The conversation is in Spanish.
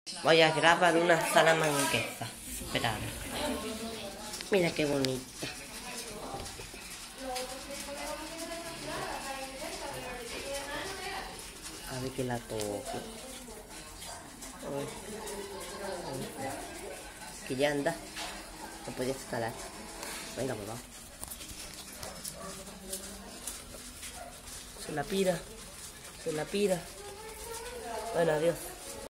Voy a grabar una salamanquesa. Esperad. Mira qué bonita. A ver que la toque. Que ya anda. No podía escalar. Venga, pues vamos. Se la pira. Se la pira. Bueno, adiós.